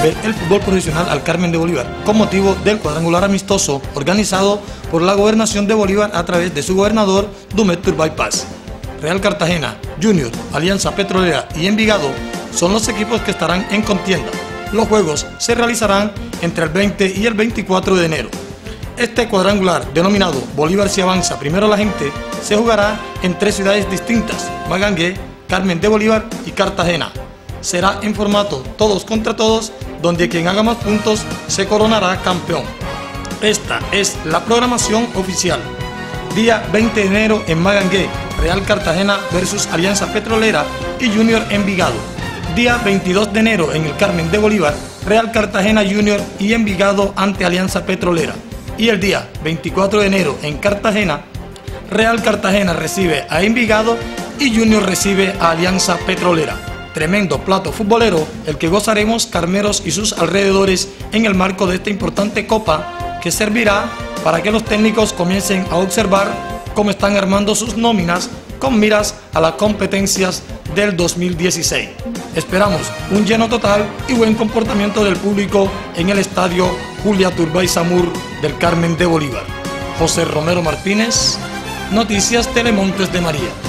vuelve el fútbol profesional al Carmen de Bolívar con motivo del cuadrangular amistoso organizado por la Gobernación de Bolívar a través de su gobernador Dumet Turbay Paz. Real Cartagena, Junior, Alianza Petrolera y Envigado son los equipos que estarán en contienda. Los juegos se realizarán entre el 20 y el 24 de enero. Este cuadrangular, denominado Bolívar si avanza primero la gente, se jugará en 3 ciudades distintas: Magangué, Carmen de Bolívar y Cartagena. Será en formato todos contra todos, donde quien haga más puntos se coronará campeón. Esta es la programación oficial. Día 20 de enero en Magangué, Real Cartagena versus Alianza Petrolera y Junior Envigado. Día 22 de enero en el Carmen de Bolívar, Real Cartagena Junior y Envigado ante Alianza Petrolera. Y el día 24 de enero en Cartagena, Real Cartagena recibe a Envigado y Junior recibe a Alianza Petrolera. Tremendo plato futbolero el que gozaremos carmeros y sus alrededores en el marco de esta importante copa, que servirá para que los técnicos comiencen a observar cómo están armando sus nóminas con miras a las competencias del 2016. Esperamos un lleno total y buen comportamiento del público en el estadio Julia Turbay Zamur del Carmen de Bolívar. José Romero Martínez, Noticias Telemontes de María.